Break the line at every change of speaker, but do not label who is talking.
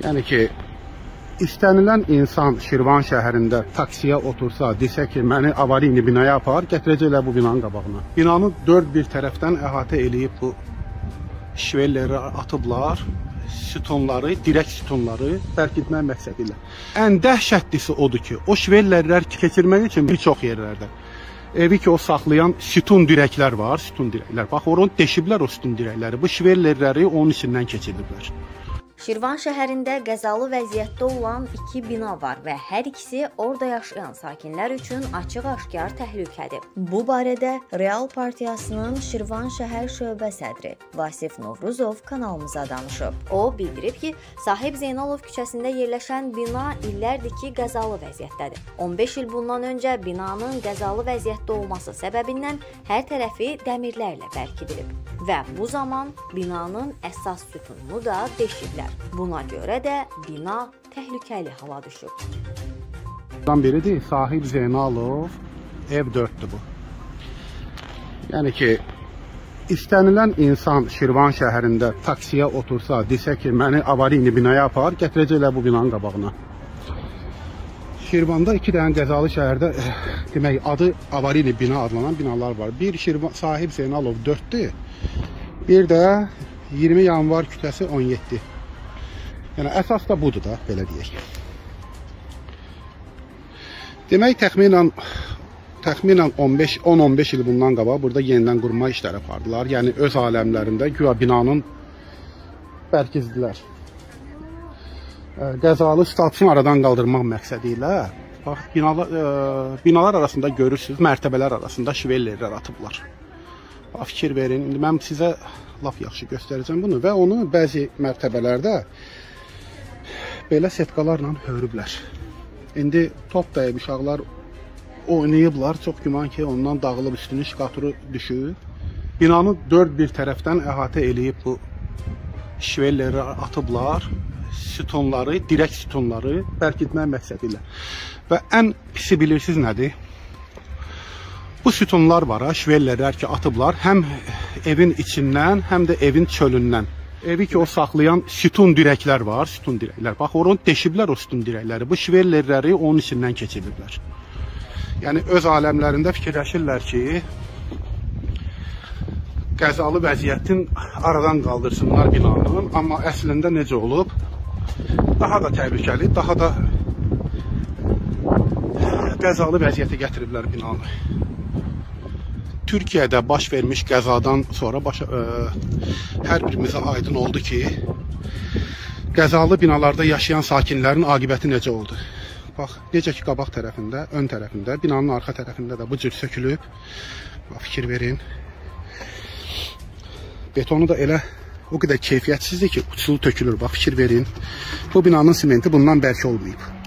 Yəni ki, istənilən insan Şirvan şəhərində taksiyə otursa, desə ki, məni avarini binaya apar, gətirəcəklər bu binanın qabağına. Binanı dörd bir tərəfdən əhatə eləyib bu şvelləri atıblar, sütunları, dirək sütunları bərkitmək məqsədi ilə. Ən dəhşətlisi odur ki, o şvellərlər keçirmək üçün bir çox yerlərdə evi ki, o saxlayan sütun dirəklər var, sütun dirəklər. Bax, onu deşiblər o sütun dirəkləri. Bu şvellərləri onun içindən keçirdiblər.
Şirvan şəhərində qəzalı vəziyyətdə olan 2 bina var və hər ikisi orada yaşayan sakinlər üçün açıq-aşkar təhlükədir. Bu barədə Real Partiyasının Şirvan şəhər şöbə sədri Vasif Novruzov kanalımıza danışıb. O bildirib ki, Sahib Zeynalov küçəsində yerləşən bina illərdir ki, qəzalı vəziyyətdədir. 15 il bundan öncə binanın qəzalı vəziyyətdə olması səbəbindən hər tərəfi dəmirlərlə bərkidilib və bu zaman binanın əsas sütununu da deşiblər. Buna görə də bina təhlükəli hala düşüb.
Bundan biridir, Sahib Zeynalov, ev 4'dür bu. Yəni ki, istənilən insan Şirvan şəhərində taksiyə otursa, desə ki, məni avarini binaya apar, gətirəcəklər bu binanın qabağına. Şirvanda 2 dənə qəzalı şəhərdə, demək, adı avarini bina adlanan binalar var. Bir Sahib Zeynalov 4'dür, bir də 20 yanvar kütləsi 17. Yəni, əsas da budur da, belə deyək. Demək, təxminən 10-15 il bundan qabaq burada yenidən qurma işləri apardılar. Yəni, öz aləmlərində güya binanın bərkizdilər. Qəzalı statusunu aradan qaldırmaq məqsədi ilə, bax, binalar arasında görürsünüz, mərtəbələr arasında şvellerlər atıblar. Bax, fikir verin, indi mən sizə laf yaxşı göstərəcəm bunu və onu bəzi mərtəbələrdə belə setkalarla hörüblər. İndi top dəyib uşaqlar oynayıblar. Çox güman ki, ondan dağılıb üstünün şkaturu düşüb. Binanı dörd bir tərəfdən əhatə eləyib bu şvelləri atıblar. Sütunları, dirək sütunları bərkitmək məqsədi ilə. Və ən pisi bilirsiniz nədir? Bu sütunlar var, şvellərlər ki, atıblar. Həm evin içindən, həm də evin çölündən. Evi ki, o saxlayan sütun dirəklər var, sütun dirəklər. Bax, onu deşiblər o sütun dirəkləri. Bu şvellərləri onun içindən keçirdiblər. Yəni, öz aləmlərində fikirləşirlər ki, qəzalı vəziyyətin aradan qaldırsınlar binanın. Amma əslində necə olub? Daha da təhlükəli, daha da qəzalı vəziyyətə gətiriblər binanı. Türkiyədə baş vermiş qəzadan sonra hər birimizə aydın oldu ki, qəzalı binalarda yaşayan sakinlərin aqibəti necə oldu. Bax, necə ki, qabaq tərəfində, ön tərəfində, binanın arxa tərəfində də bu cür sökülüb. Bax, fikir verin. Betonu da elə o qədər keyfiyyətsizdir ki, uçulu tökülür. Bax, fikir verin. Bu binanın simenti bundan bərk olmayıb.